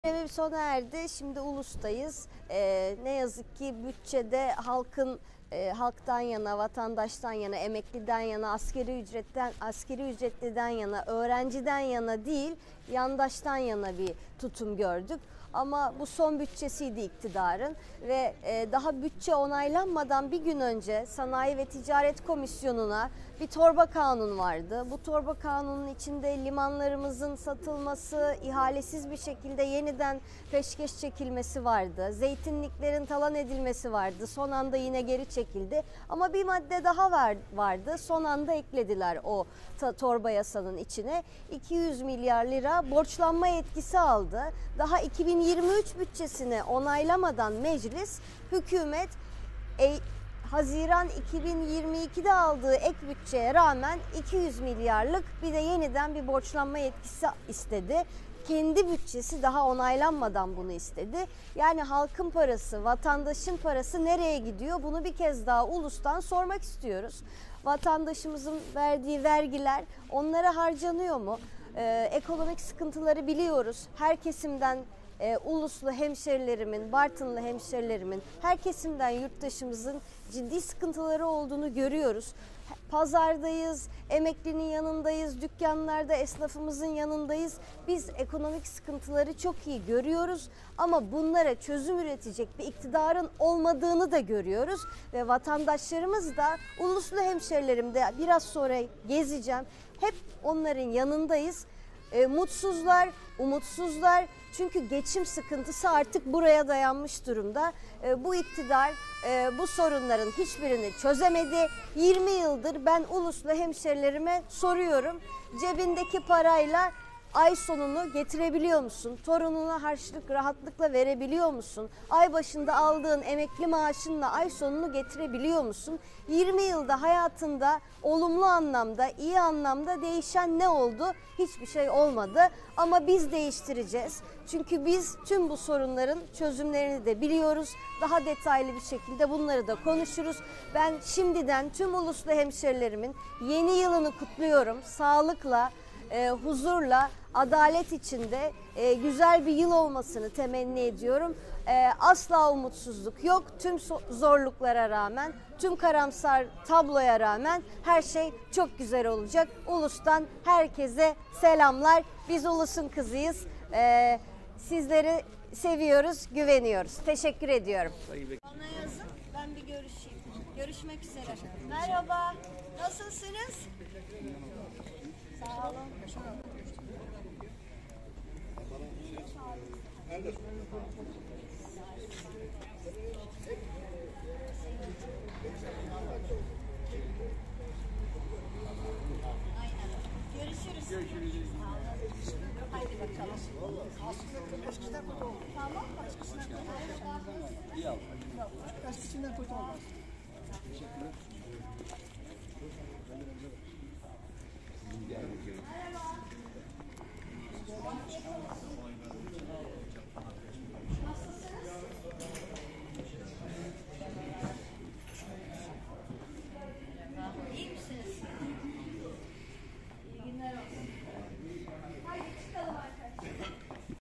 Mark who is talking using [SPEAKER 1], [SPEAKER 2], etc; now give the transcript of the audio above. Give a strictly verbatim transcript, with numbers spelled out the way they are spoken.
[SPEAKER 1] Görev sona erdi. Şimdi Ulus'tayız. Ee, ne yazık ki bütçede halkın e, halktan yana, vatandaştan yana, emekliden yana, askeri ücretten, askeri ücretliden yana, öğrenciden yana değil, yandaştan yana bir tutum gördük. Ama bu son bütçesiydi iktidarın ve e, daha bütçe onaylanmadan bir gün önce Sanayi ve Ticaret Komisyonu'na bir torba kanun vardı. Bu torba kanunun içinde limanlarımızın satılması, ihalesiz bir şekilde yeniden peşkeş çekilmesi vardı. Zeytinliklerin talan edilmesi vardı. Son anda yine geri çekildi. Ama bir madde daha var, vardı. Son anda eklediler o torba yasanın içine. iki yüz milyar lira borçlanma yetkisi aldı. Daha iki bin yirmi üç bütçesini onaylamadan meclis, hükümet e, Haziran iki bin yirmi ikide aldığı ek bütçeye rağmen iki yüz milyarlık bir de yeniden bir borçlanma yetkisi istedi. Kendi bütçesi daha onaylanmadan bunu istedi. Yani halkın parası, vatandaşın parası nereye gidiyor? Bunu bir kez daha Ulus'tan sormak istiyoruz. Vatandaşımızın verdiği vergiler onlara harcanıyor mu? Ee, ekonomik sıkıntıları biliyoruz. Her kesimden e, Uluslu hemşerilerimin, Bartınlı hemşerilerimin, her kesimden yurttaşımızın ciddi sıkıntıları olduğunu görüyoruz. Pazardayız, emeklinin yanındayız, dükkanlarda esnafımızın yanındayız. Biz ekonomik sıkıntıları çok iyi görüyoruz ama bunlara çözüm üretecek bir iktidarın olmadığını da görüyoruz. Ve vatandaşlarımız da, Uluslu hemşerilerim de biraz sonra gezeceğim, hep onların yanındayız. E, mutsuzlar, umutsuzlar çünkü geçim sıkıntısı artık buraya dayanmış durumda. E, bu iktidar e, bu sorunların hiçbirini çözemedi. yirmi yıldır ben Uluslu hemşerilerime soruyorum, cebindeki parayla ay sonunu getirebiliyor musun? Torununa harçlık rahatlıkla verebiliyor musun? Ay başında aldığın emekli maaşınla ay sonunu getirebiliyor musun? yirmi yılda hayatında olumlu anlamda, iyi anlamda değişen ne oldu? Hiçbir şey olmadı ama biz değiştireceğiz. Çünkü biz tüm bu sorunların çözümlerini de biliyoruz. Daha detaylı bir şekilde bunları da konuşuruz. Ben şimdiden tüm Uluslu hemşerilerimin yeni yılını kutluyorum. Sağlıkla, e, huzurla, adalet içinde e, güzel bir yıl olmasını temenni ediyorum. E, asla umutsuzluk yok. Tüm zorluklara rağmen, tüm karamsar tabloya rağmen her şey çok güzel olacak. Ulus'tan herkese selamlar. Biz Ulus'un kızıyız. E, sizleri seviyoruz, güveniyoruz. Teşekkür ediyorum. Bana yazın, ben bir görüşeyim. Görüşmek üzere. Merhaba, nasılsınız? Sağ olun. Görüşürüz. Görüşürüz. Haydi bakalım. Aslında eskisinden kötü oldu. Tamam. Eskisinden kötü oldu. İyi oldu. Eskisinden kötü oldu. Teşekkürler.